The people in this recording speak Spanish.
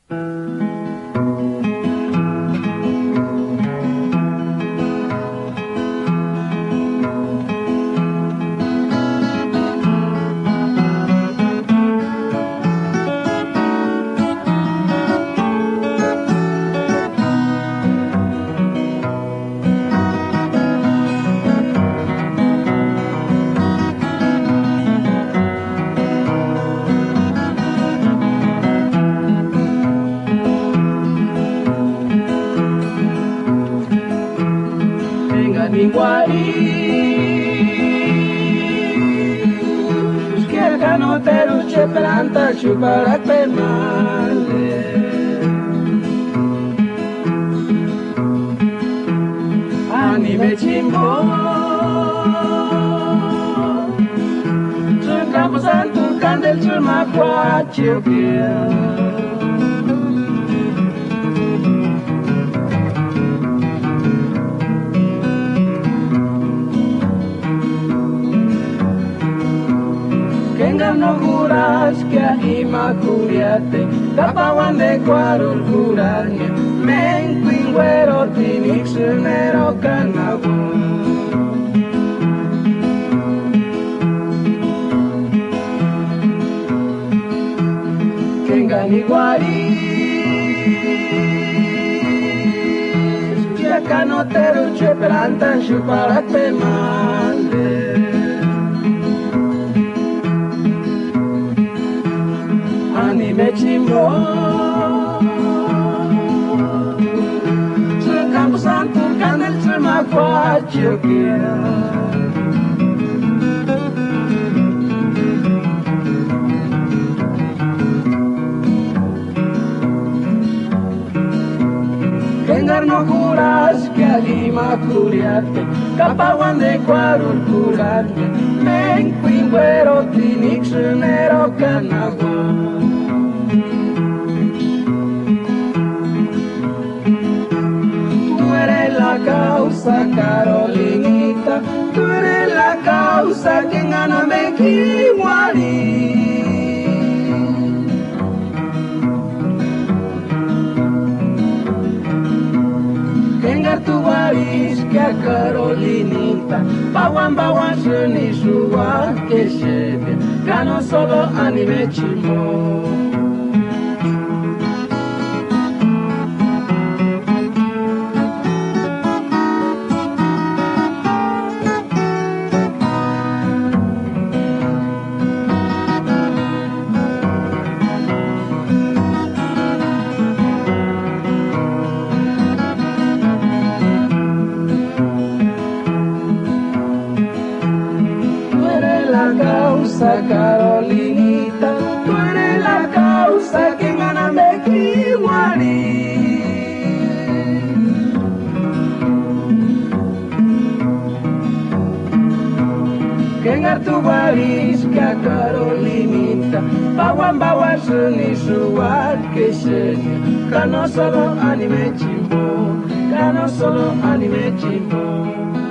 Iguais que el canotero che planta chupara pe male anime chimbo sul campo santo candel sul ma qua ci no juras que ahima curiate kapawan de cuarul curania men quinguero tinix nero canabu kengani guaris que canotero che plantan chuparate mande anime chimbo sul campo santo candel sul ma qua giochia kengar no curas que alima curiate kapawan de cuarul curate men quinguero tinix nero canagua causa Carolinita, tú eres la causa que gana me kiwari. Kengar tu waris que a Carolinita, bawan suni suwa que shebe, gano solo anime chimo. Carolinita, tú eres la causa que gana me kiwari. Kengar tu waris que a Carolinita, bawan suni suwat que shenya, kano solo anime chimbo, kano solo anime chimbo.